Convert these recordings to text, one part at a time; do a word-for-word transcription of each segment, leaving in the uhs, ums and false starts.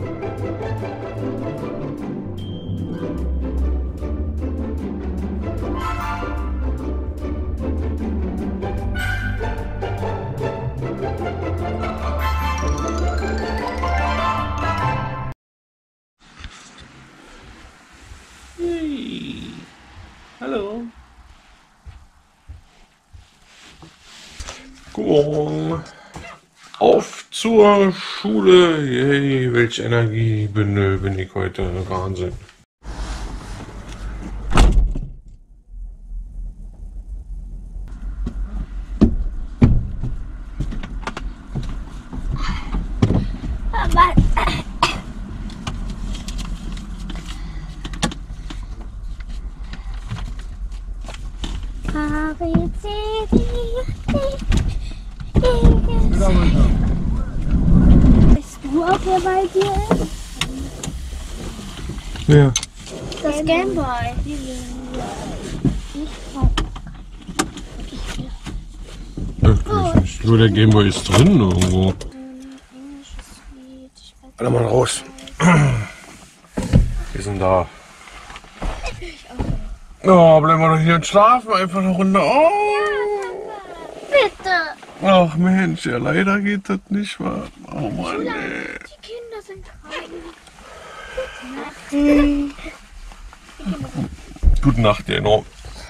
Hey. Hallo. Guten Morgen. Auf zur Schule. Yay, welche Energie bin, bin ich heute. Wahnsinn. A, B, C, D, E, bist du auch hier bei dir? Ja. Das Gameboy. Wirklich nicht. Nur der Gameboy ist drin irgendwo. Warte mal raus. Wir sind da. Oh, bleiben wir doch hier und schlafen einfach eine Runde. Oh. Bitte. Ach Mensch, ja leider geht das nicht wahr. Oh Mann, ey. Die Kinder sind krank. Gute Nacht, dir noch.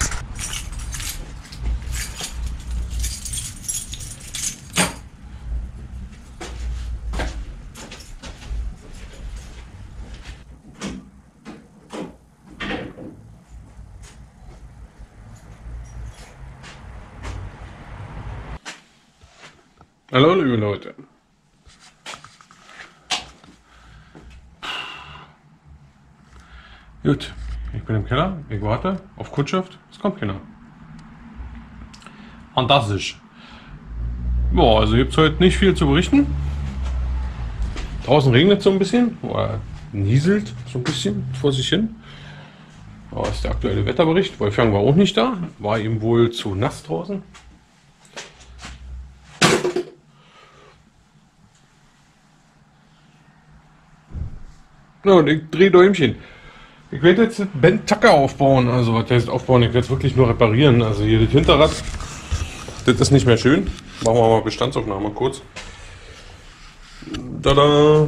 Hallo liebe Leute. Gut, ich bin im Keller, ich warte auf Kundschaft, es kommt keiner. Fantastisch. Boah, also gibt es heute nicht viel zu berichten. Draußen regnet so ein bisschen, oder nieselt so ein bisschen vor sich hin. Da ist der aktuelle Wetterbericht. Wolfgang war auch nicht da, war ihm wohl zu nass draußen. Ja, und ich drehe Däumchen. Ich werde jetzt Ben Tucker aufbauen. Also, was heißt aufbauen? Ich werde es wirklich nur reparieren. Also, hier das Hinterrad, das ist nicht mehr schön. Machen wir mal Bestandsaufnahme kurz. Tada!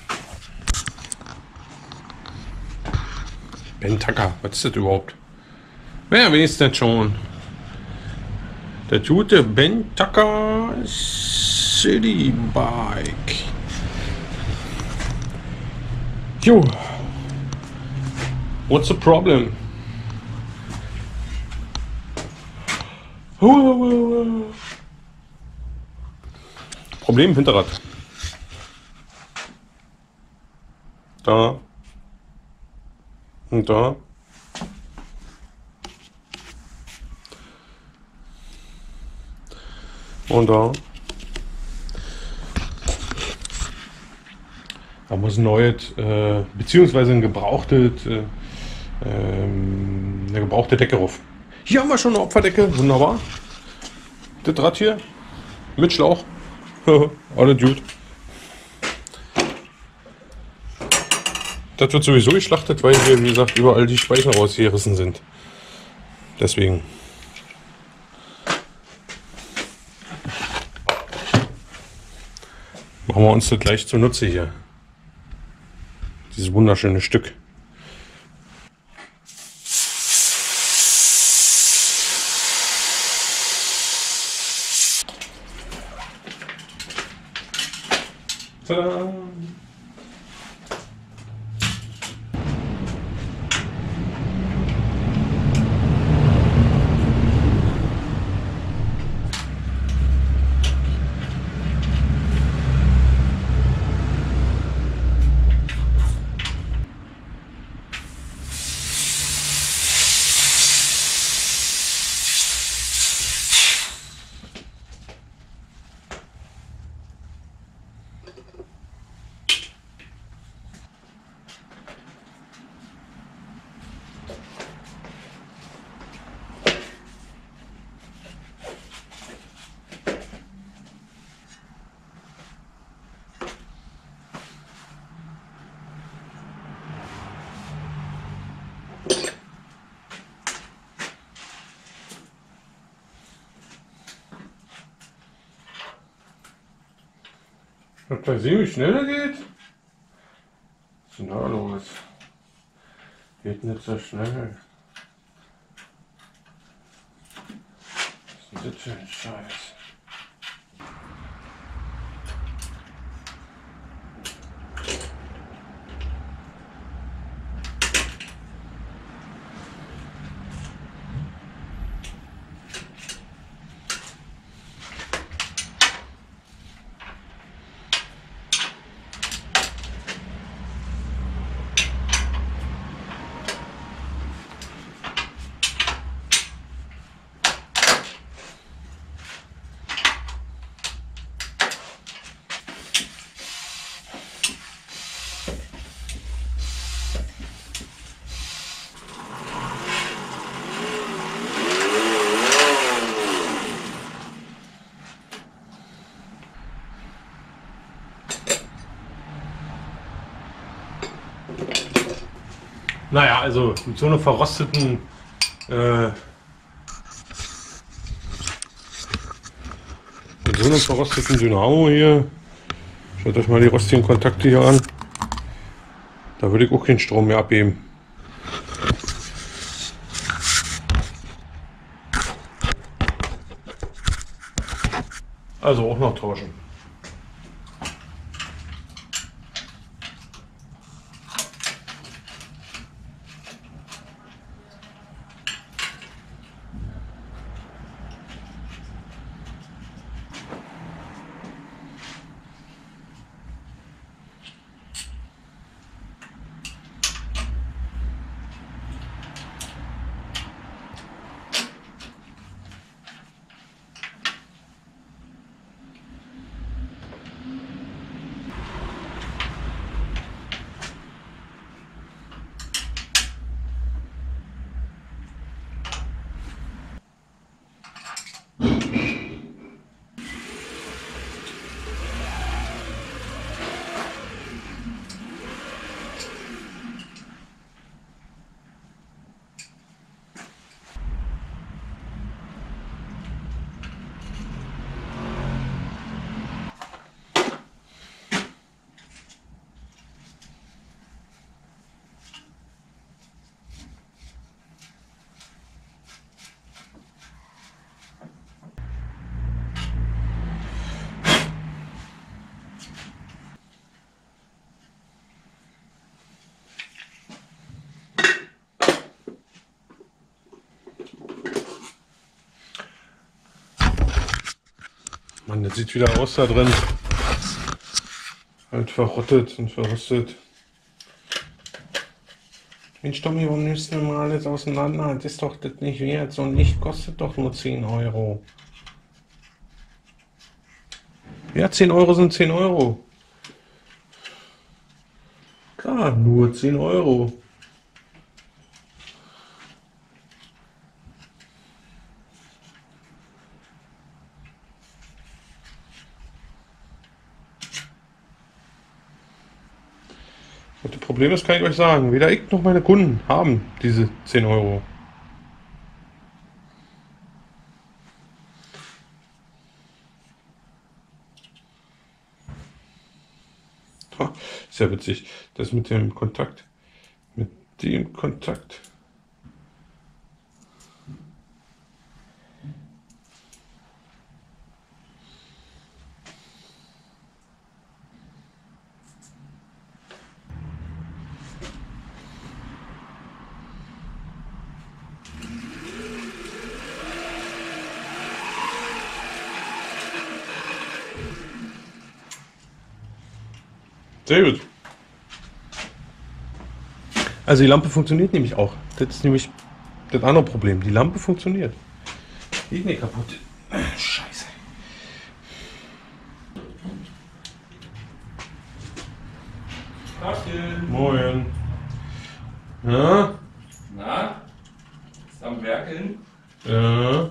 Ben Tucker, was ist das überhaupt? Wer weiß das schon? Der gute Ben Tucker City Bike. Jo. What's the problem? Problem Hinterrad. Da. Und da. Und da. Da muss ein neues, äh, beziehungsweise ein gebrauchtes, äh, ähm, eine gebrauchte Decke drauf. Hier haben wir schon eine Opferdecke, wunderbar. Das Rad hier, mit Schlauch. Alles gut. Das wird sowieso geschlachtet, weil hier, wie gesagt, überall die Speichen rausgerissen sind. Deswegen. Machen wir uns das gleich zunutze hier. Dieses wunderschöne Stück. Tada! Habt ihr gesehen, wie schnell er geht? Was ist denn da los? Geht nicht so schnell. Was ist denn das für ein Scheiß? Naja, also mit so einer verrosteten äh, mit so einem verrosteten Dynamo hier, schaut euch mal die rostigen Kontakte hier an, da würde ich auch keinen Strom mehr abgeben. Also auch noch tauschen. Mann, das sieht wieder aus da drin. Halt verrottet und verrostet. Mensch, Tommy, warum nimmst du denn mal alles auseinander? Das ist doch das nicht wert. So ein Licht kostet doch nur zehn Euro. Ja, zehn Euro sind zehn Euro. Klar, nur zehn Euro. Und das Problem ist, kann ich euch sagen, weder ich noch meine Kunden haben diese zehn Euro. Ha, ist ja witzig, das mit dem Kontakt, mit dem Kontakt. Sehr gut. Also die Lampe funktioniert nämlich auch. Das ist nämlich das andere Problem. Die Lampe funktioniert. Die ist nicht kaputt. Scheiße. Tagchen. Moin. Ja? Na? Ist am Werkeln? Ja.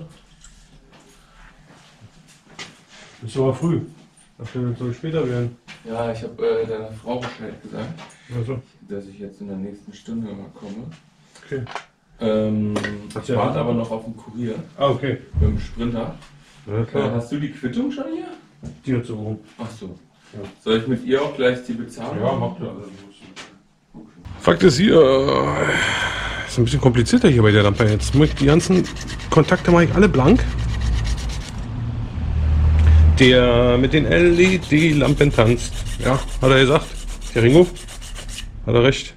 Ist aber früh. Dafür soll später werden. Ja, ich habe äh, deiner Frau Bescheid gesagt, Also, dass ich jetzt in der nächsten Stunde mal komme. okay. Ähm, Hat ich sie warte ja- aber noch auf den Kurier Ah, okay. mit dem Sprinter. Ja, Äh, klar. hast du die Quittung schon hier? Die hat so rum. Ach so. Soll ich mit ihr auch gleich die Bezahlung? Ja, macht ja. Fakt ist hier, äh, ist ein bisschen komplizierter hier bei der Lampe. Jetzt muss ich die ganzen Kontakte mache ich alle blank. Der mit den L E D-Lampen tanzt. Ja, hat er gesagt. Der Ringo. Hat er recht.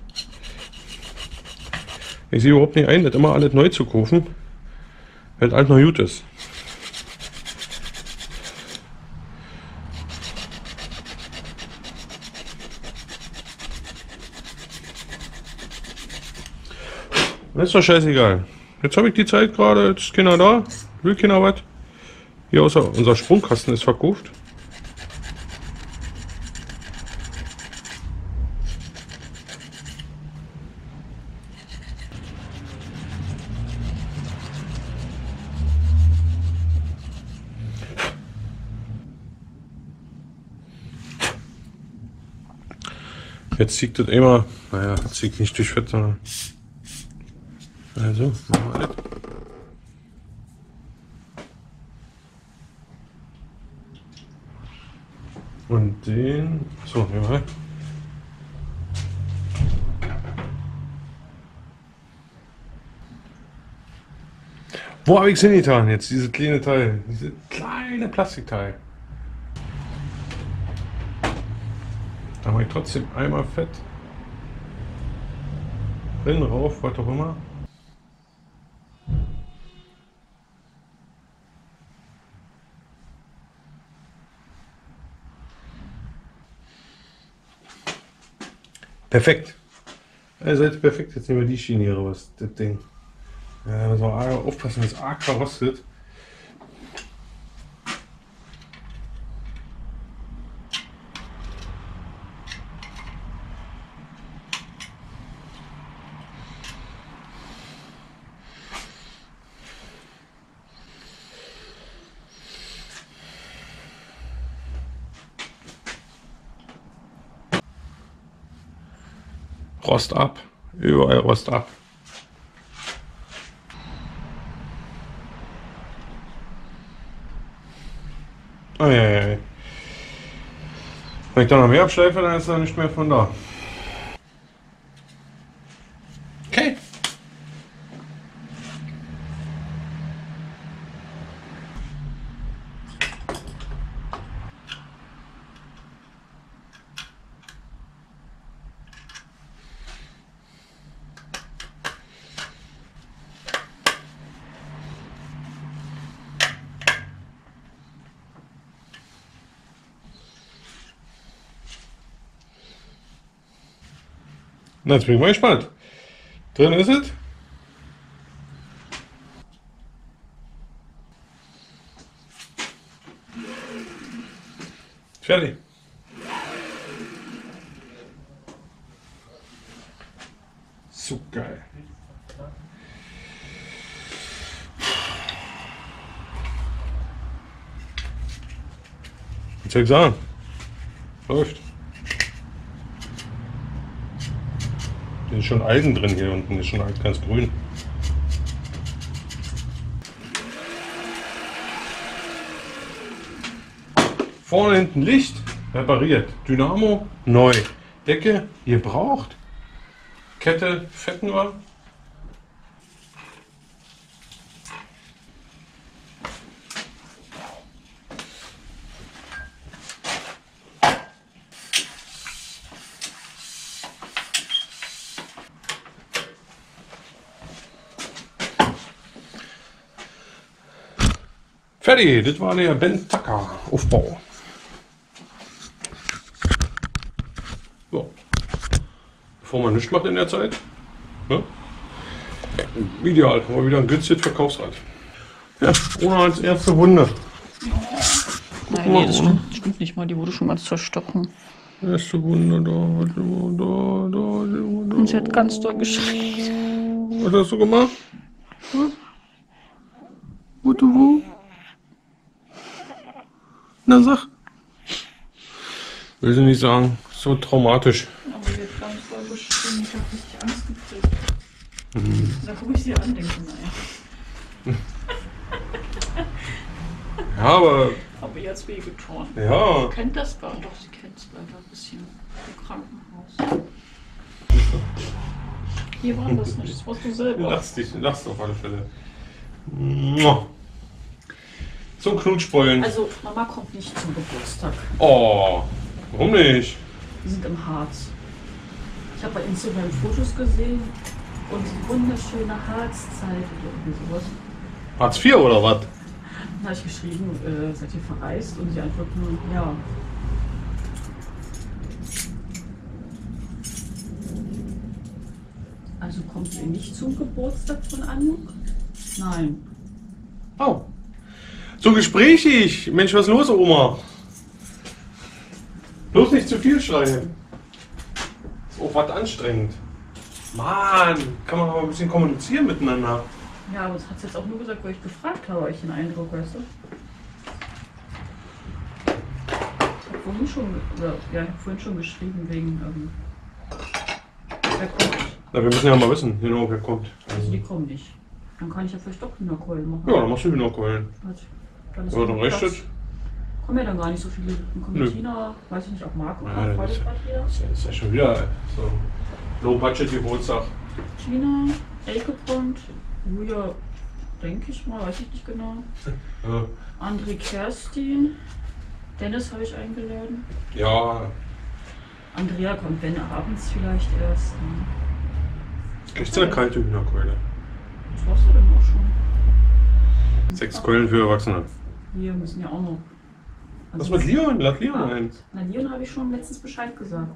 Ich sehe überhaupt nicht ein, das immer alles neu zu kaufen, weil das alles noch gut ist. Das ist doch scheißegal. Jetzt habe ich die Zeit gerade, jetzt ist keiner da, will keiner was. Hier außer unser Sprungkasten ist verkauft. Jetzt zieht das immer, naja, das zieht nicht durch Fett, sondern. Also, machen wir das. Und den. So, ja. Wo habe ich es hingetan jetzt? Dieses kleine Teil. Dieses kleine Plastikteil. Da mache ich trotzdem einmal Fett. Drin, rauf, was auch immer. Perfekt. Ihr seid perfekt. Jetzt nehmen wir die Schiene hier raus. Das Ding. Ja, da müssen wir arg aufpassen, dass es arg verrostet. Rost ab. Überall Rost ab. Oh, ja, ja, ja. Wenn ich da noch mehr abschleife, dann ist er nicht mehr von da. Okay. Na, jetzt bin ich mal gespannt. Drin ist es. Fertig. So geil. Was soll ich sagen? Läuft. Hier ist schon Eisen drin, hier unten ist schon alles ganz grün. Vorne hinten Licht, repariert. Dynamo, neu. Decke, gebraucht. Kette, fetten wir. Fertig, das war der Ben Tucker Aufbau. So. Bevor man nichts macht in der Zeit. Ne? Ideal, haben wir wieder ein günstiges Verkaufsrad. Ja, ohne als erste Wunde. Nein, nee, das stimmt, stimmt nicht mal, die wurde schon mal zerstochen. Erste Wunde, da, da, da, da. Und sie hat ganz doll geschrien. Was hast du gemacht? Hm? Wo, du, wo? Na sag. Will sie nicht sagen. So traumatisch. Aber sie hat ganz doll geschrien, ich habe richtig Angst gekriegt. Mhm. Da gucke ich sie an, denke naja. Ja, aber habe jetzt wehgetan. Ja. Kennt das gar nicht. Doch, sie kennt es leider ein bisschen. Im Krankenhaus. Hier war das nicht, das warst du Du selber. lachst dich, du lachst auf alle Fälle. Mua. Zum Knutschbollen. Also, Mama kommt nicht zum Geburtstag. Oh, warum nicht? Wir sind im Harz. Ich habe bei Instagram Fotos gesehen und die wunderschöne Harzzeit oder irgendwie sowas. Hartz vier oder was? Dann habe ich geschrieben, äh, seid ihr verreist? Und sie antwortet nur, ja. Also kommt ihr nicht zum Geburtstag von Anuk? Nein. Oh. So gesprächig. Mensch, was ist los, Oma? Bloß nicht zu viel schreien. Ist auch was anstrengend. Mann, kann man aber ein bisschen kommunizieren miteinander. Ja, aber das hat sie jetzt auch nur gesagt, weil ich gefragt habe, euch den Eindruck, weißt du? Ich habe vorhin schon, oder, ja, ich hab vorhin schon geschrieben wegen, ähm, wer kommt. Na, wir müssen ja mal wissen, genau, wer kommt. Also die kommen nicht. Dann kann ich ja vielleicht doch Hühnerkeulen machen. Ja, dann machst du Hühnerkeulen. Dann ist Ja, dann Platz. reicht es. Kommen ja dann gar nicht so viele. Dann kommt Nö. Tina, weiß ich nicht, auch Marco Ja, kommt das ist- Freitag wieder. Das ist ja- das ist ja schon wieder so Low-Budget-Geburtstag. Tina, Elke kommt, Julia, denke ich mal, weiß ich nicht genau. Ja. André, Kerstin, Dennis habe ich eingeladen. Ja, Andrea kommt, wenn abends vielleicht erst. Ne? kriegst du eine kalte Hühnerkeule. Was warst du denn auch schon? Sechs Keulen für Erwachsene. Wir müssen ja auch noch. Was Also mit Leon? Lad Leon Ah, ein. Na, Leon habe ich schon letztens Bescheid gesagt.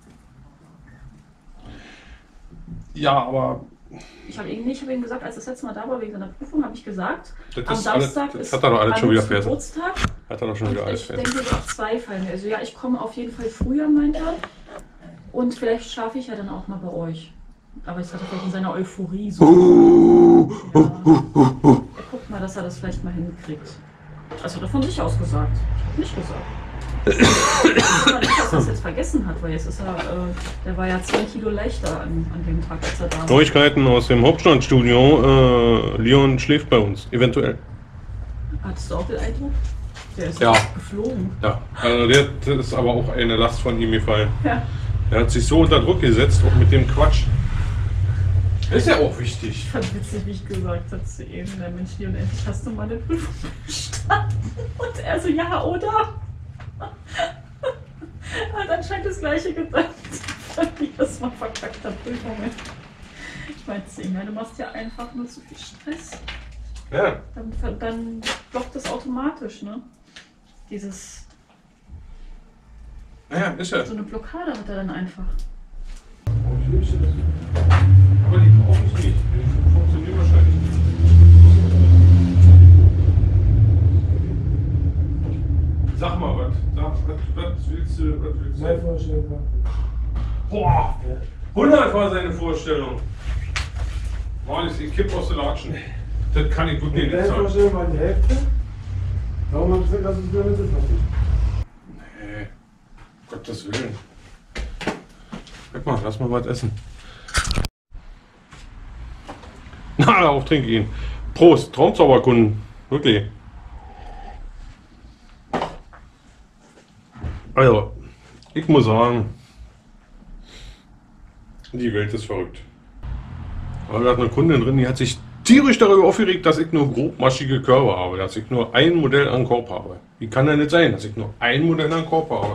Ja, aber Ich habe ihm, ich hab ihm gesagt, als das letzte Mal da war wegen seiner Prüfung, habe ich gesagt, das, am ist alles, Samstag das ist hat er doch alles schon wieder Anuks fertig. Geburtstag. Hat er doch schon wieder Und alles ich fertig. denke, auf zwei fallen mir. Also ja, ich komme auf jeden Fall früher, meint er. Und vielleicht schaffe ich ja dann auch mal bei euch. Aber jetzt hat er vielleicht in seiner Euphorie so. Ja. Er guckt mal, dass er das vielleicht mal hinkriegt. Also hat er von sich aus gesagt. Ich habe nicht gesagt. Ich weiß nicht, dass er das jetzt vergessen hat, weil jetzt ist er, äh, der war ja zehn Kilo leichter an, an dem Tag, als er da war. Neuigkeiten aus dem Hauptstadtstudio. Äh, Leon schläft bei uns, eventuell. Hattest du auch den Eindruck? Der ist Ja. geflogen. Ja, also der, das ist aber auch eine Last von ihm gefallen. Ja. Er hat sich so unter Druck gesetzt, auch mit dem Quatsch. Ist ja auch wichtig. Ich fand witzig, wie ich gesagt habe zu ihm, der Mensch, Leon, endlich hast du mal eine Prüfung bestanden. Und er so, ja, oder? Hat anscheinend das Gleiche gedacht, wie das mal verkackt hat, Prüfungen. Ich meinte zu ihm, ja, du machst ja einfach nur zu viel Stress. Ja. Dann, dann blockt das automatisch, ne? Dieses, Ja, ist ja. so eine Blockade hat er dann einfach. Aber die brauchen es nicht. Die funktionieren wahrscheinlich nicht. Sag mal was. Sag, was, was willst du? Was willst Meine du? Vorstellung war. Boah! hundert war seine Vorstellung. Mann, ich kipp aus der Latschen. Das kann ich wirklich nicht Deine sagen. Vorstellung war die Hälfte. Warum hast du gesagt, dass es nur Mitte passiert? Nee. Gottes Willen. Guck mal, lass mal was essen. Na, darauf trinke ich ihn. Prost, Traumzauberkunden. Wirklich. Also, ich muss sagen, die Welt ist verrückt. Aber da hat eine Kundin drin, die hat sich tierisch darüber aufgeregt, dass ich nur grobmaschige Körper habe, dass ich nur ein Modell an Korb habe. Wie kann das nicht sein, dass ich nur ein Modell an Korb habe?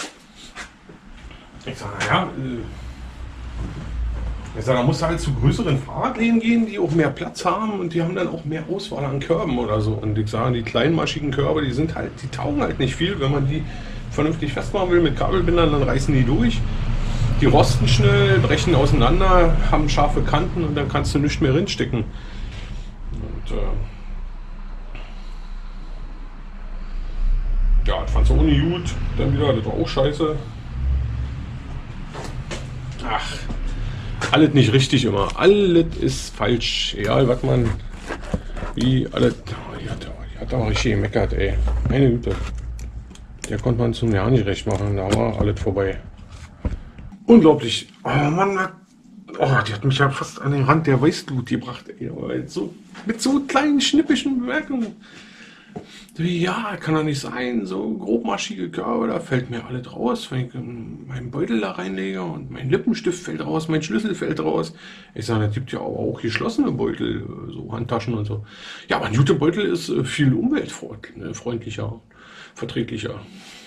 Ich sage, naja, äh, ich sage, da musst du halt zu größeren Fahrradläden gehen, die auch mehr Platz haben und die haben dann auch mehr Auswahl an Körben oder so. Und ich sage, die kleinmaschigen Körbe, die sind halt, die taugen halt nicht viel, wenn man die vernünftig festmachen will mit Kabelbindern, dann reißen die durch. Die rosten schnell, brechen auseinander, haben scharfe Kanten und dann kannst du nichts mehr reinstecken. Und äh, ja, das fand sie ohne gut. Dann wieder, das war auch scheiße. Ach, alles nicht richtig immer. Alles ist falsch. Egal, was man. Wie alles. Oh, die hat, die hat aber richtig gemeckert, ey. Meine Güte. Der konnte man zum Jahr nicht recht machen. Da war alles vorbei. Unglaublich. Oh Mann, was- oh, die hat mich ja fast an den Rand der Weißglut gebracht, ey. Aber so, mit so kleinen schnippischen Bemerkungen. Ja, kann doch nicht sein, so grobmaschige Körbe, da fällt mir alles raus, wenn ich meinen Beutel da reinlege und mein Lippenstift fällt raus, mein Schlüssel fällt raus. Ich sage, es gibt ja aber auch geschlossene Beutel, so Handtaschen und so. Ja, aber ein guter Beutel ist viel umweltfreundlicher, verträglicher.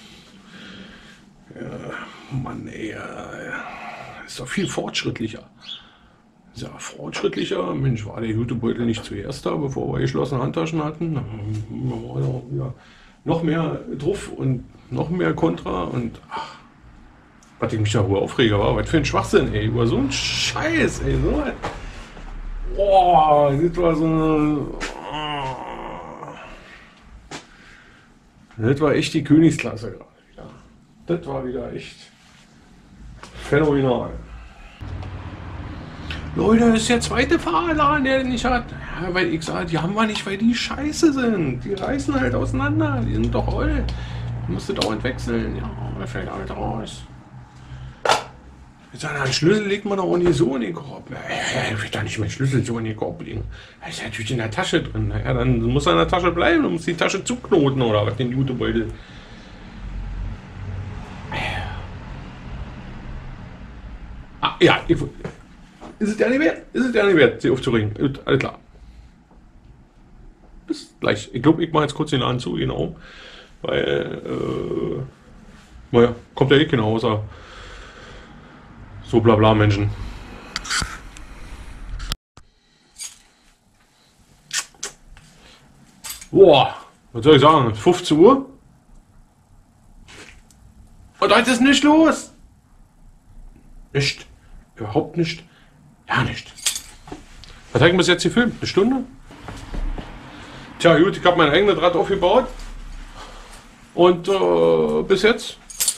Ja, Mann, ey, ist doch viel fortschrittlicher. Ja, fortschrittlicher. Mensch, war der Jutebeutel nicht zuerst da, bevor wir geschlossene Handtaschen hatten? Dann war da wieder noch mehr drauf und noch mehr Kontra und ach, was ich mich da wohl aufrege, war, was für ein Schwachsinn, ey, über so einen Scheiß, ey, so ein, boah, das war so eine, das war echt die Königsklasse gerade wieder. Das war wieder echt phänomenal. Leute, das ist der zweite Fahrradladen, der den nicht hat. Ja, weil ich sage, die haben wir nicht, weil die scheiße sind. Die reißen halt auseinander. Die sind doch oll. Die musst du dauernd wechseln. Ja, da fällt halt raus. Ich sage, einen Schlüssel legt man doch auch nicht so in den Korb. Ja, ja, ich will da nicht meinen Schlüssel so in den Korb legen. Da ist natürlich in der Tasche drin. Ja, dann muss er in der Tasche bleiben. Dann muss die Tasche zuknoten oder was, den Jutebeutel. Ah, ja, ich... Ist es ja nicht wert? Ist es ja nicht wert, sie aufzuregen? Alles klar. Bis gleich. Ich glaube, ich mache jetzt kurz den Laden zu, genau. Weil, äh, naja, kommt ja eh keiner außer so blabla Menschen. Boah, was soll ich sagen? fünfzehn Uhr? Und heute ist nicht los. Nicht. Überhaupt nicht. Ja, nicht. Was haben wir bis jetzt gefilmt? Eine Stunde? Tja, gut, ich habe mein eigenes Rad aufgebaut. Und äh, bis jetzt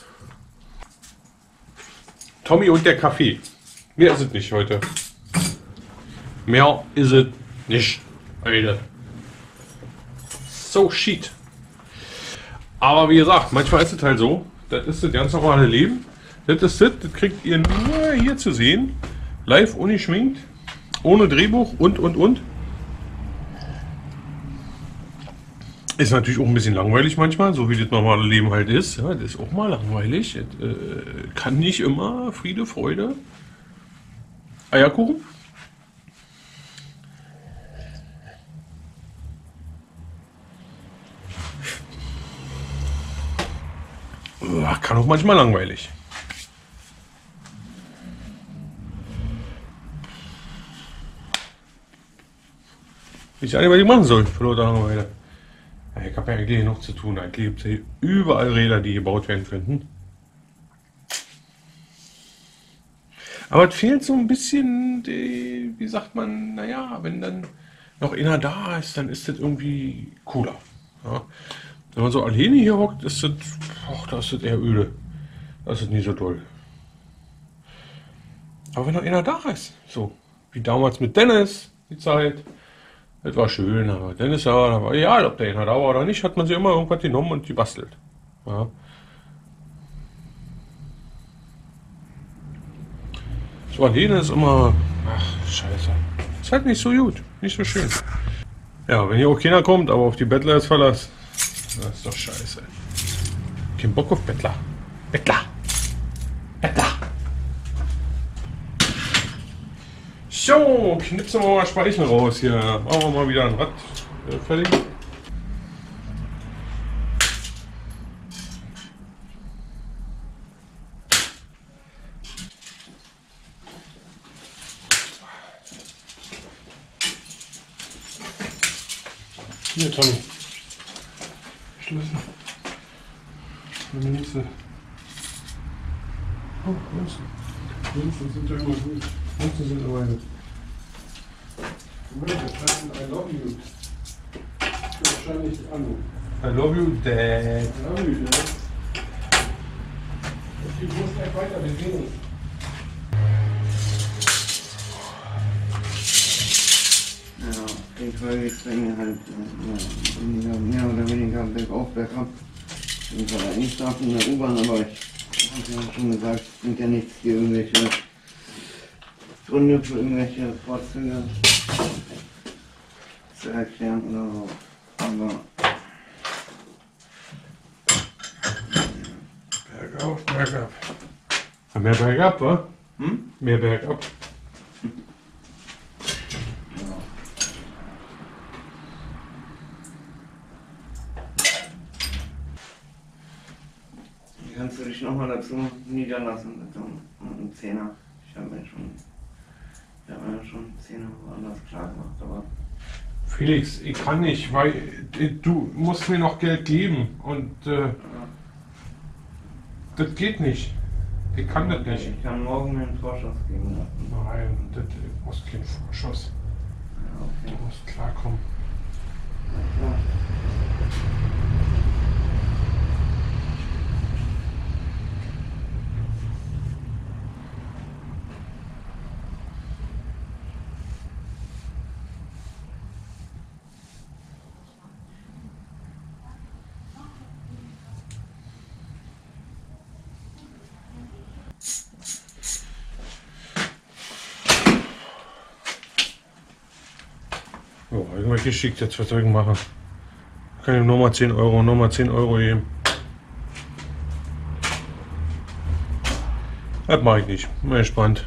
Tommy und der Kaffee. Mehr ist es nicht heute. Mehr ist es nicht heute. So shit. Aber wie gesagt, manchmal ist es halt so. Das ist das ganz normale Leben. Das ist das, das kriegt ihr nur hier zu sehen. Live, ungeschminkt, ohne Drehbuch und, und, und. Ist natürlich auch ein bisschen langweilig manchmal, so wie das normale Leben halt ist. Ja, das ist auch mal langweilig. Das, äh, kann nicht immer Friede, Freude, Eierkuchen. Kann auch manchmal langweilig. Ich weiß nicht, was ich machen soll für lauter Langeweile. Ich habe ja eigentlich genug zu tun. Eigentlich gibt es hier überall Räder, die gebaut werden könnten. Aber es fehlt so ein bisschen, die, wie sagt man, naja, wenn dann noch einer da ist, dann ist das irgendwie cooler. Ja. Wenn man so alleine hier hockt, ist das, ach, da ist das eher öde. Das ist nicht so toll. Aber wenn noch einer da ist, so wie damals mit Dennis, die Zeit, das war schön, aber Dennis, ja, da war egal, ob der einer da war oder nicht, hat man sie immer irgendwas genommen und gebastelt. Ja. So alleine ist immer, ach, scheiße. Ist halt nicht so gut, nicht so schön. Ja, wenn hier auch keiner kommt, aber auf die Bettler ist Verlass, das ist doch scheiße. Kein Bock auf Bettler. Bettler. Bettler. So, knipsen wir mal Speichen raus hier. Machen wir mal wieder ein Rad äh, fertig. Hier, Tommy. Schlüssel. Meine Münze. Oh, Münzen. Münzen sind ja immer gut. Münzen sind immer gut. Moment, das heißt I love you. Wahrscheinlich an. I love you, Dad. I love you, Dad. Die Brust gleich weiter bewegen. Ja, ich war jetzt länger halt ja, mehr oder weniger bergauf, bergab. Ich war eigentlich da in der U-Bahn, aber ich habe ja schon gesagt, es sind ja nichts hier irgendwelche Gründe für irgendwelche Vorzüge zu erklären oder so. Aber Bergauf, bergab. Ja, mehr bergab, wa? Hm? Mehr bergab. Kannst du dich nochmal dazu niederlassen mit so einem Zehner? Ich habe mir schon, ich habe mir schon Zehner woanders klar gemacht, aber. Felix, ich kann nicht, weil äh, du musst mir noch Geld geben und äh, Ja. das geht nicht. Ich kann das nicht. Ich kann morgen mir einen Vorschuss geben lassen. Nein, das du musst keinen Vorschuss. Ja, okay. Du musst klarkommen. Ja. Oh, irgendwas geschickt jetzt, was soll ich machen? Ich kann ihm nochmal zehn Euro, nochmal zehn Euro geben. Das mache ich nicht. Mal gespannt.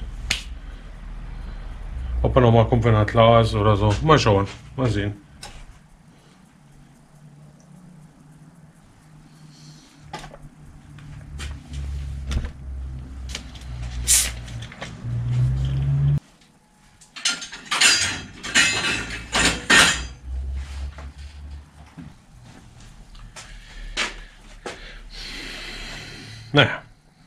Ob er nochmal kommt, wenn er klar ist oder so. Mal schauen. Mal sehen. Naja.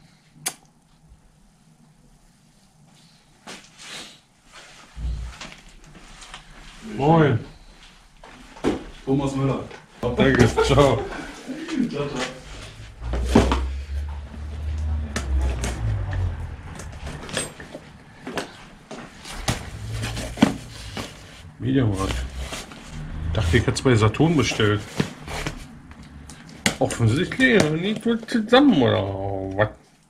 Moin. Thomas Müller. Danke. Ciao. Ciao, ciao. Mediamarkt. Dachte, ich hätte bei Saturn bestellt. Offensichtlich nicht wohl zusammen oder was?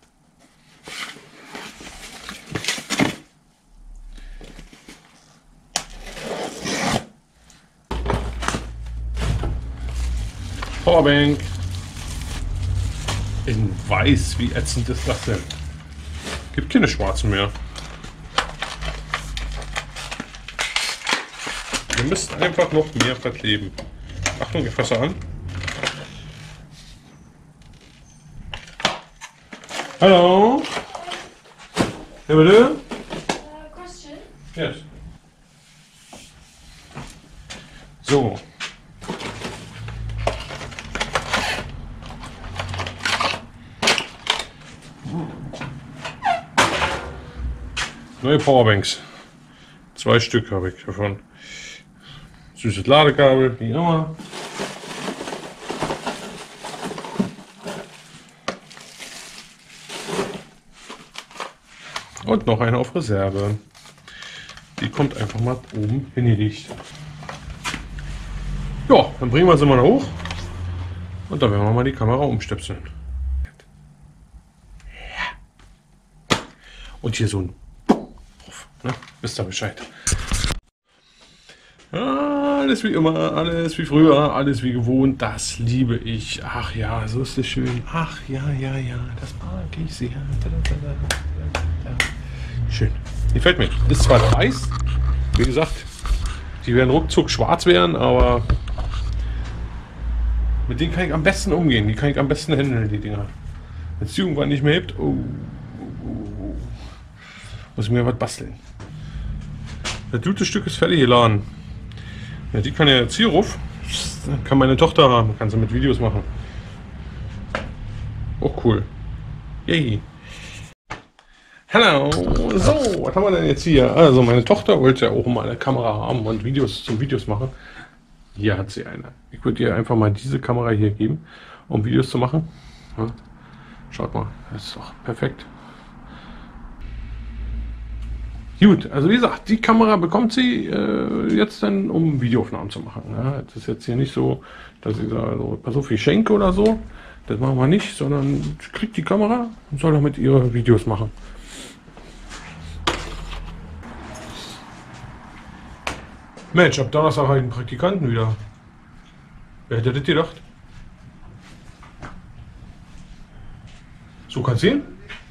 Powerbank. In weiß, wie ätzend ist das denn? Gibt keine schwarzen mehr. Wir müssen einfach noch mehr verkleben. Achtung, ich fasse an. Hallo? Ja, bitte? Uh, question. Yes. So. Neue Powerbanks. Zwei Stück habe ich davon. Süßes Ladekabel, wie immer. Und noch eine auf Reserve. Die kommt einfach mal oben hingelegt. Ja, dann bringen wir sie mal hoch. Und dann werden wir mal die Kamera umstöpseln. Und hier so ein Puff, ne? Wisst ihr Bescheid. Alles wie immer, alles wie früher, alles wie gewohnt, das liebe ich. Ach ja, so ist es schön. Ach ja, ja, ja, das mag ich sehr. Schön. Gefällt mir. Ist zwar weiß, wie gesagt, die werden ruckzuck schwarz werden, aber mit denen kann ich am besten umgehen. Die kann ich am besten handeln, die Dinger. Wenn es irgendwann nicht mehr hebt, oh, oh, oh, muss ich mir was basteln. Das gute Stück ist fertig geladen. Ja, die kann ja jetzt hier ruf. Kann meine Tochter haben, kann sie mit Videos machen. Auch cool. Yay. Hallo. So, was haben wir denn jetzt hier? Also meine Tochter wollte ja auch mal eine Kamera haben und Videos zum Videos machen. Hier hat sie eine. Ich würde ihr einfach mal diese Kamera hier geben, um Videos zu machen. Ja. Schaut mal, das ist doch perfekt. Gut, also wie gesagt, die Kamera bekommt sie äh, jetzt dann, um Videoaufnahmen zu machen. Ja, das ist jetzt hier nicht so, dass ich sage, so, pass auf, ich schenke oder so. Das machen wir nicht, sondern sie kriegt die Kamera und soll damit ihre Videos machen. Mensch, ab Donnerstag habe ich einen Praktikanten wieder. Wer hätte das gedacht? So kannst du sehen.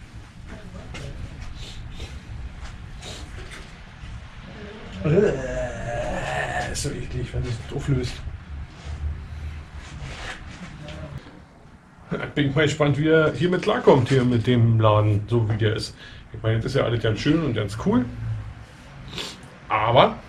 Äh, ist so eklig, wenn das nicht auflöst. Ich bin mal gespannt, wie er hier mit klarkommt, hier mit dem Laden, so wie der ist. Ich meine, das ist ja alles ganz schön und ganz cool. Aber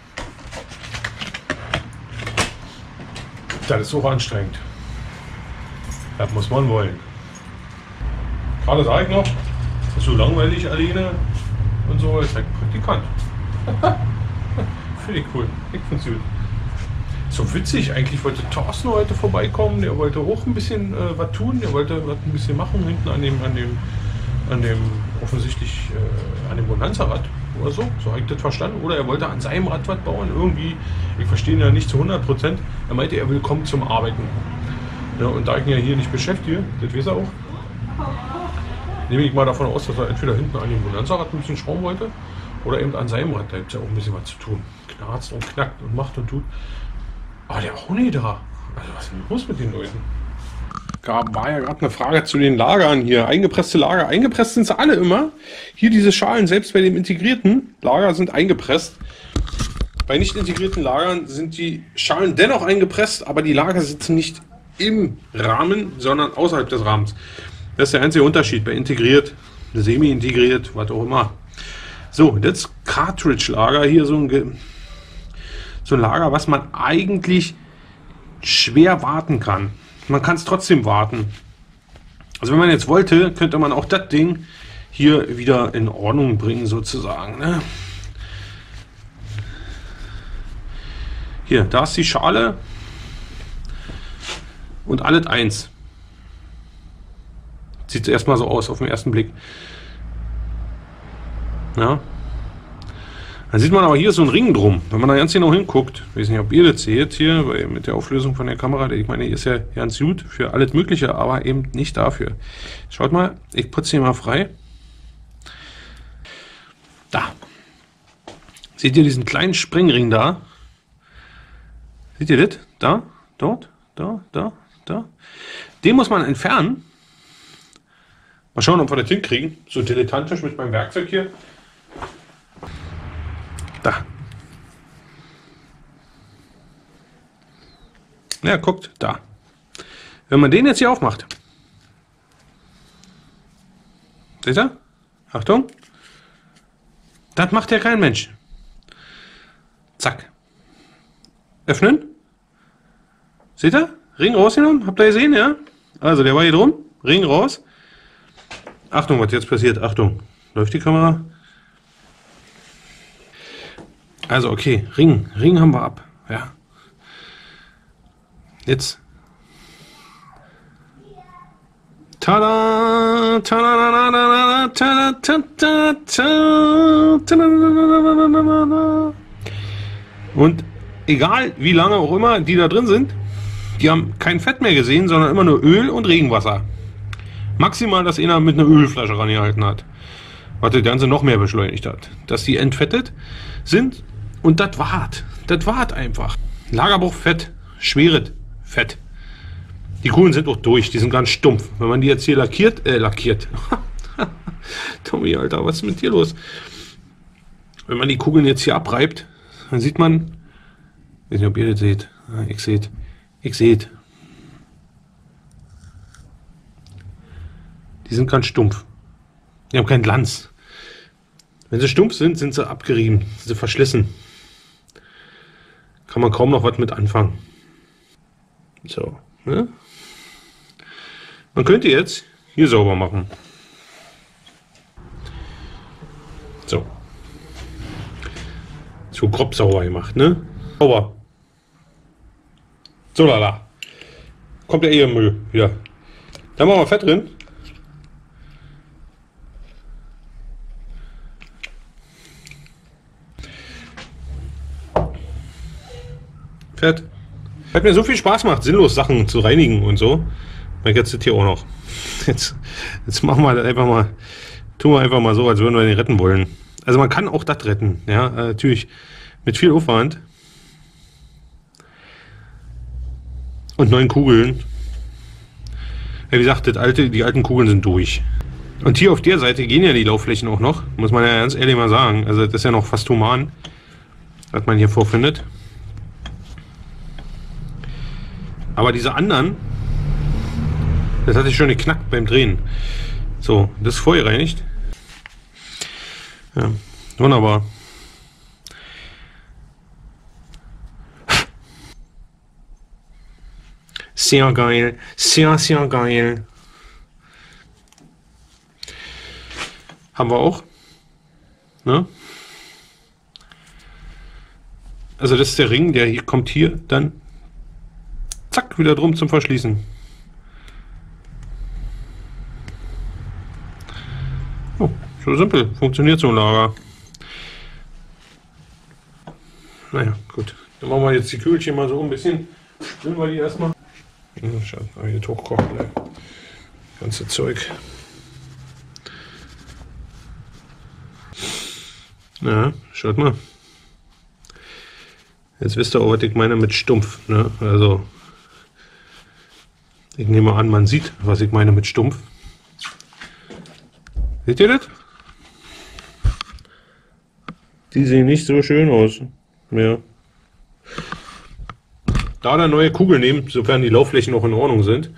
das ist auch anstrengend. Das muss man wollen. Gerade sage ich noch, das ist so langweilig alleine und so, ist halt Praktikant. Finde ich cool. Ich finde es gut. So witzig, eigentlich wollte Thorsten heute vorbeikommen, der wollte auch ein bisschen äh, was tun, der wollte was ein bisschen machen hinten an dem, an dem, an dem offensichtlich äh, an dem Bonanza-Rad oder so, so habe ich das verstanden. Oder er wollte an seinem Rad was bauen, irgendwie, ich verstehe ihn ja nicht zu hundert Prozent, er meinte, er will kommen zum Arbeiten. Ja, und da ich ihn ja hier nicht beschäftige, das weiß er auch, nehme ich mal davon aus, dass er entweder hinten an dem Bonanza-Rad ein bisschen schrauben wollte oder eben an seinem Rad, da gibt es ja auch ein bisschen was zu tun. Knarzt und knackt und macht und tut. Aber der war auch nie da. Also was ist denn los mit den Leuten? Gab, war ja gerade eine Frage zu den Lagern hier. Eingepresste Lager. Eingepresst sind sie alle immer. Hier diese Schalen, selbst bei dem integrierten Lager, sind eingepresst. Bei nicht integrierten Lagern sind die Schalen dennoch eingepresst, aber die Lager sitzen nicht im Rahmen, sondern außerhalb des Rahmens. Das ist der einzige Unterschied bei integriert, semi-integriert, was auch immer. So, das Cartridge-Lager hier, so ein, so ein Lager, was man eigentlich schwer warten kann. Man kann es trotzdem warten. Also wenn man jetzt wollte, könnte man auch das Ding hier wieder in Ordnung bringen, sozusagen. Ne? Hier, da ist die Schale und alles eins. Sieht erstmal so aus auf den ersten Blick. Ja. Dann sieht man aber hier so einen Ring drum. Wenn man da ganz genau hinguckt, ich weiß nicht, ob ihr das seht hier, weil mit der Auflösung von der Kamera, ich meine, die ist ja ganz gut für alles Mögliche, aber eben nicht dafür. Schaut mal, ich putze hier mal frei. Da. Seht ihr diesen kleinen Sprengring da? Seht ihr das? Da, dort, da, da, da. Den muss man entfernen. Mal schauen, ob wir das hinkriegen. So dilettantisch mit meinem Werkzeug hier. Da. Ja, guckt, da. Wenn man den jetzt hier aufmacht. Seht ihr? Achtung. Das macht ja kein Mensch. Zack. Öffnen. Seht ihr? Ring rausgenommen. Habt ihr gesehen, ja? Also, der war hier drum. Ring raus. Achtung, was jetzt passiert. Achtung. Läuft die Kamera? Also, okay. Ring. Ring haben wir ab. Ja. Jetzt. Tada! Tada! Tada! Tada! Tada! Und egal wie lange auch immer die da drin sind, die haben kein Fett mehr gesehen, sondern immer nur Öl und Regenwasser. Maximal, dass einer mit einer Ölflasche rangehalten hat, was das Ganze noch mehr beschleunigt hat. Dass die entfettet sind und das wart. Das wart einfach. Lagerbruchfett, schweres Fett. Die Kugeln sind auch durch, die sind ganz stumpf. Wenn man die jetzt hier lackiert, äh, lackiert. Tommy, Alter, was ist mit dir los? Wenn man die Kugeln jetzt hier abreibt, dann sieht man, ich weiß nicht, ob ihr das seht. Ich seht. Ich seht. Die sind ganz stumpf. Die haben keinen Glanz. Wenn sie stumpf sind, sind sie abgerieben, sind sie verschlissen. Kann man kaum noch was mit anfangen. So, ne? Man könnte jetzt hier sauber machen. So. So grob sauber gemacht, ne? Sauber. So, lala. Kommt ja eh im Müll wieder. Da machen wir Fett drin. Fett. Hat mir so viel Spaß gemacht, sinnlos Sachen zu reinigen und so. Dann jetzt das hier auch noch. Jetzt, jetzt machen wir das einfach mal, tun wir einfach mal so, als würden wir den retten wollen. Also man kann auch das retten, ja, äh, natürlich mit viel Aufwand. Und neun Kugeln. Ja, wie gesagt, das alte, die alten Kugeln sind durch. Und hier auf der Seite gehen ja die Laufflächen auch noch, muss man ja ganz ehrlich mal sagen. Also das ist ja noch fast human, was man hier vorfindet. Aber diese anderen, das hatte ich schon geknackt beim Drehen. So, das ist vorgereinigt. Ja, wunderbar. Sehr geil, sehr, sehr geil. Haben wir auch. Ne? Also das ist der Ring, der hier kommt hier dann zack wieder drum zum Verschließen. Oh, so simpel. Funktioniert so ein Lager. Naja, gut. Dann machen wir jetzt die Kügelchen mal so ein bisschen. Spülen wir die erstmal. Schade, hier hochkochen bleiben. Ganze Zeug. Ja, schaut mal. Jetzt wisst ihr auch, was ich meine mit stumpf. Ne? Also, ich nehme an, man sieht, was ich meine mit stumpf. Seht ihr das? Die sehen nicht so schön aus. Ja. Da eine neue Kugel nehmen, sofern die Laufflächen noch in Ordnung sind.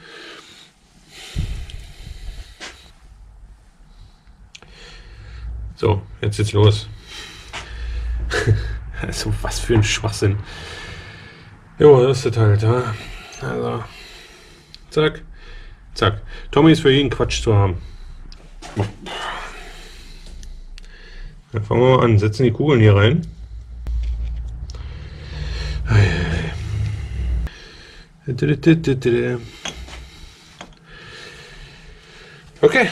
So, jetzt geht's los. Also, was für ein Schwachsinn. Jo, das ist das halt, ja. Also, zack, zack. Tommy ist für jeden Quatsch zu haben. Dann fangen wir mal an, setzen die Kugeln hier rein. Okay.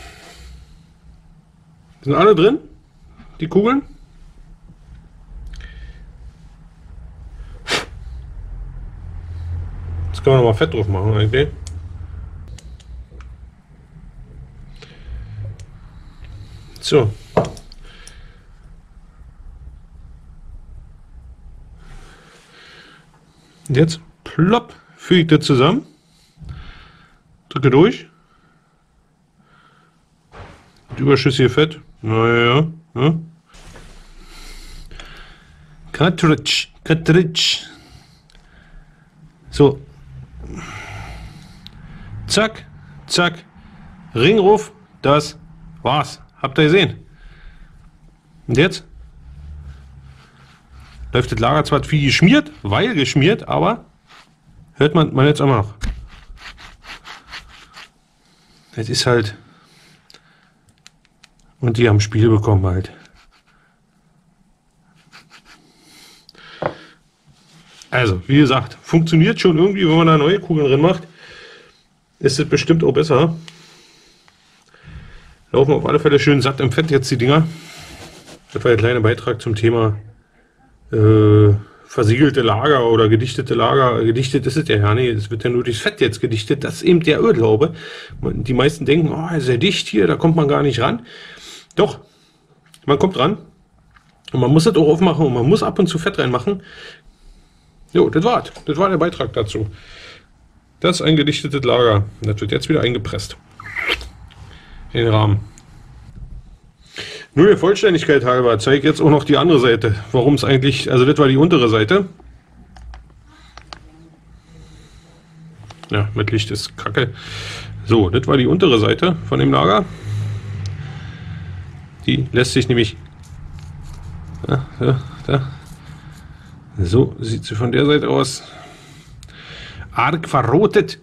Sind alle drin? Die Kugeln? Jetzt können wir noch mal Fett drauf machen eigentlich. So. Und jetzt plopp, füge ich das zusammen, drücke durch, das überschüssige Fett, naja, ja. Cartridge, Cartridge, so, zack, zack, Ringruf, das war's, habt ihr gesehen. Und jetzt läuft das Lager zwar wie geschmiert, weil geschmiert, aber hört man, man jetzt immer noch. Das ist halt. Und die haben Spiel bekommen halt. Also, wie gesagt, funktioniert schon irgendwie, wenn man da neue Kugeln drin macht. Ist es bestimmt auch besser. Laufen auf alle Fälle schön satt im Fett jetzt die Dinger. Das war der kleine Beitrag zum Thema Äh, versiegelte Lager oder gedichtete Lager. Gedichtet ist es ja ja nicht, es wird ja nur durchs Fett jetzt gedichtet. Das ist eben der Irrglaube. Die meisten denken, oh, ist ja dicht hier, da kommt man gar nicht ran. Doch, man kommt ran und man muss das auch aufmachen und man muss ab und zu Fett reinmachen. Jo, das war's. Das war der Beitrag dazu. Das ist ein gedichtetes Lager. Das wird jetzt wieder eingepresst. In den Rahmen. Nur der Vollständigkeit halber zeige ich jetzt auch noch die andere Seite. Warum es eigentlich, also das war die untere Seite. Ja, mit Licht ist kacke. So, das war die untere Seite von dem Lager. Die lässt sich nämlich, ja, ja, da. So sieht sie von der Seite aus. Arg verrotet.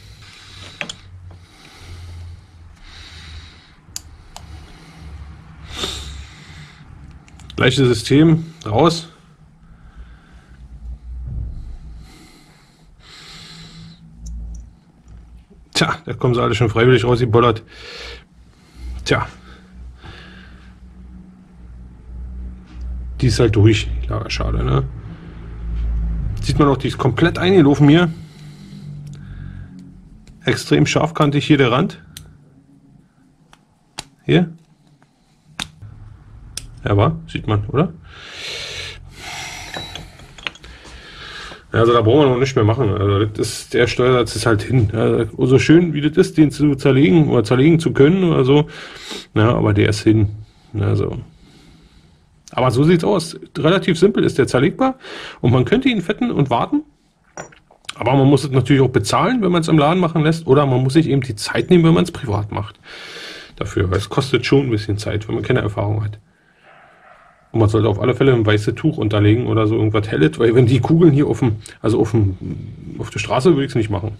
Gleiches System, raus. Tja, da kommen sie alle schon freiwillig raus, die Bollert. Tja. Die ist halt durch, die Lagerschale, ne? Sieht man auch, die ist komplett eingelaufen hier. Extrem scharfkantig hier der Rand. Hier. Ja, war, sieht man, oder? Also da brauchen wir noch nicht mehr machen. Also das ist, der Steuersatz ist halt hin. Ja, so schön wie das ist, den zu zerlegen oder zerlegen zu können oder so. Ja, aber der ist hin. Also. Aber so sieht's aus. Relativ simpel ist der zerlegbar und man könnte ihn fetten und warten. Aber man muss es natürlich auch bezahlen, wenn man es im Laden machen lässt, oder man muss sich eben die Zeit nehmen, wenn man es privat macht. Dafür, weil es kostet schon ein bisschen Zeit, wenn man keine Erfahrung hat. Und man sollte auf alle Fälle ein weißes Tuch unterlegen oder so irgendwas Helles, weil wenn die Kugeln hier auf dem, also auf dem, auf der Straße würde ich es nicht machen.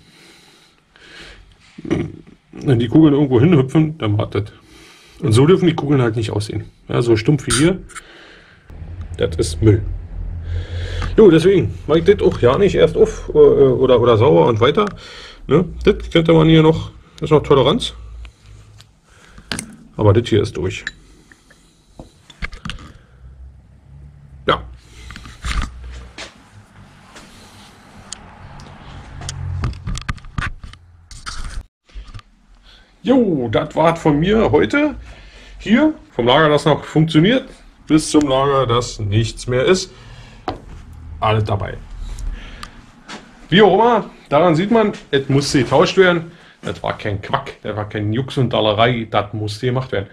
Wenn die Kugeln irgendwo hinhüpfen, dann wartet. Und so dürfen die Kugeln halt nicht aussehen. Ja, so stumpf wie hier, das ist Müll. Jo, deswegen mache ich das auch ja nicht erst auf oder, oder, oder sauer und weiter. Ne? Das könnte man hier noch, das ist noch Toleranz. Aber das hier ist durch. Ja. Jo, das war's von mir heute. Hier, vom Lager, das noch funktioniert, bis zum Lager, das nichts mehr ist. Alles dabei. Wie auch immer, daran sieht man, es musste getauscht werden. Das war kein Quack, das war kein Jux und Dallerei, das musste gemacht werden.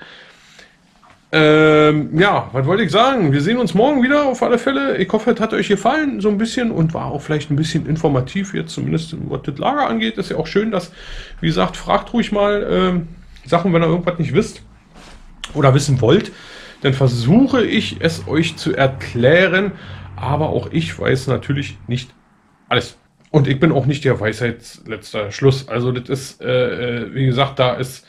Ähm, ja, was wollte ich sagen? Wir sehen uns morgen wieder auf alle Fälle. Ich hoffe, es hat euch gefallen so ein bisschen und war auch vielleicht ein bisschen informativ jetzt, zumindest was das Lager angeht. Ist ja auch schön, dass, wie gesagt, fragt ruhig mal ähm, Sachen, wenn ihr irgendwas nicht wisst oder wissen wollt. Dann versuche ich es euch zu erklären, aber auch ich weiß natürlich nicht alles. Und ich bin auch nicht der Weisheitsletzter Schluss. Also das ist, äh, wie gesagt, da ist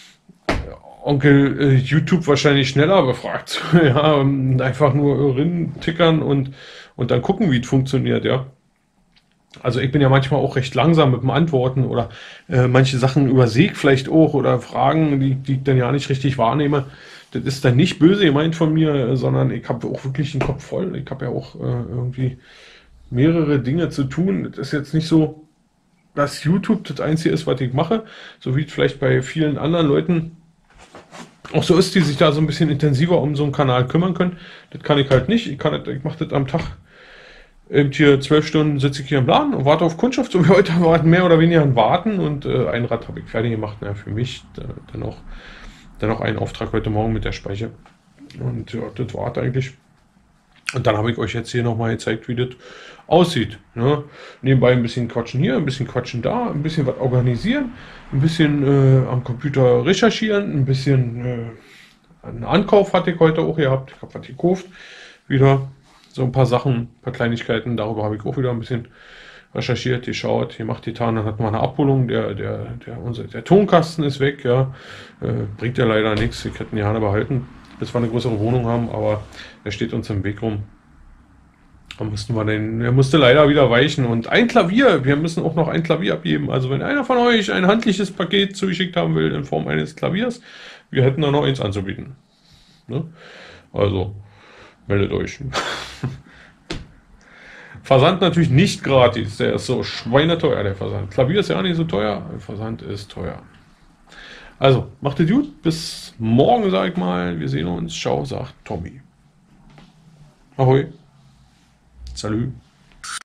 Onkel äh, YouTube wahrscheinlich schneller befragt. Ja, einfach nur rin tickern und, und dann gucken, wie es funktioniert, ja. Also ich bin ja manchmal auch recht langsam mit dem Antworten oder äh, manche Sachen übersehe ich vielleicht auch oder Fragen, die, die ich dann ja nicht richtig wahrnehme. Das ist dann nicht böse gemeint von mir, sondern ich habe auch wirklich den Kopf voll. Ich habe ja auch äh, irgendwie mehrere Dinge zu tun. Das ist jetzt nicht so, dass YouTube das Einzige ist, was ich mache, so wie es vielleicht bei vielen anderen Leuten auch so ist, die sich da so ein bisschen intensiver um so einen Kanal kümmern können. Das kann ich halt nicht. Ich, kann das, ich mache das am Tag. Eben hier zwölf Stunden sitze ich hier im Laden und warte auf Kundschaft. So wie heute warten mehr oder weniger ein Warten und äh, ein Rad habe ich fertig gemacht. Na, für mich äh, dann auch dann noch einen Auftrag heute Morgen mit der Speicher. Und ja, das war eigentlich. Und dann habe ich euch jetzt hier nochmal gezeigt, wie das aussieht. Ne? Nebenbei ein bisschen quatschen hier, ein bisschen quatschen da, ein bisschen was organisieren, ein bisschen äh, am Computer recherchieren, ein bisschen äh, einen Ankauf hatte ich heute auch gehabt. Ich habe was gekauft. Wieder so ein paar Sachen, ein paar Kleinigkeiten. Darüber habe ich auch wieder ein bisschen recherchiert, geschaut, gemacht, getan. Dann hat man eine Abholung. Der, der, der, unser, der Tonkasten ist weg. Ja. Äh, bringt ja leider nichts. Wir hätten die Hahn behalten, bis wir eine größere Wohnung haben, aber er steht uns im Weg rum. Da mussten wir den, er musste leider wieder weichen. Und ein Klavier, wir müssen auch noch ein Klavier abgeben. Also wenn einer von euch ein handliches Paket zugeschickt haben will in Form eines Klaviers, wir hätten da noch eins anzubieten. Ne? Also meldet euch. Versand natürlich nicht gratis, der ist so schweineteuer, der Versand. Klavier ist ja auch nicht so teuer, der Versand ist teuer. Also, macht es gut, bis morgen, sag ich mal. Wir sehen uns. Ciao, sagt Tommy. Ahoi. Salut.